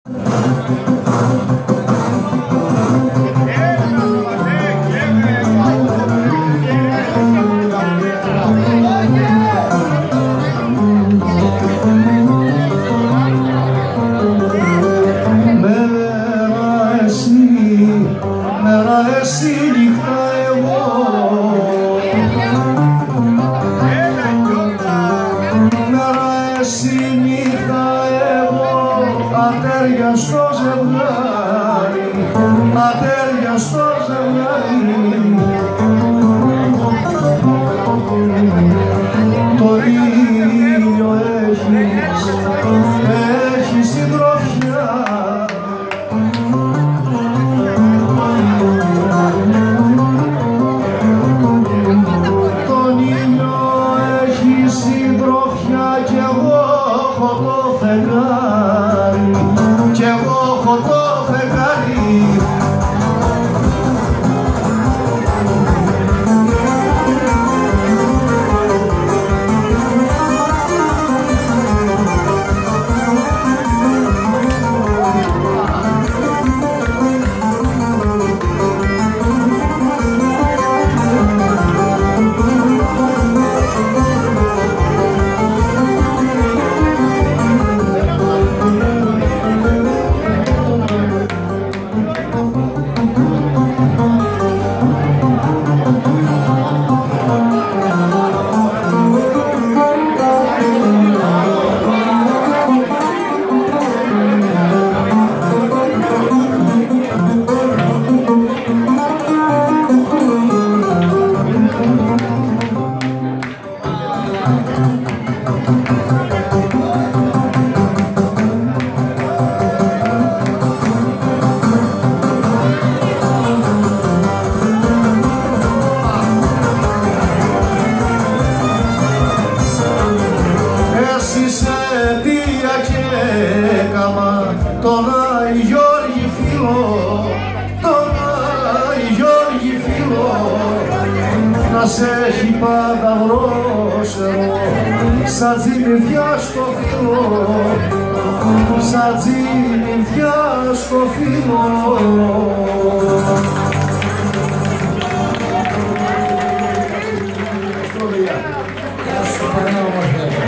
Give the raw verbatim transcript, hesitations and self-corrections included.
Ατέριαστο ζευγάρι, ατέριαστο ζευγάρι, το ήλιο έχεις, έχεις συντροφιά, τον ήλιο έχεις συντροφιά κι εγώ έχω το φεγγάρι. Κι εγώ έχω το φεγγάρι. Τον Άι Γιώργη φίλο, τον Άι Γιώργη φίλο, να σ' έχει πάντα βρόσερο, σαν τζιμιδιά στο φύλλο, σαν τζιμιδιά στο φύλλο.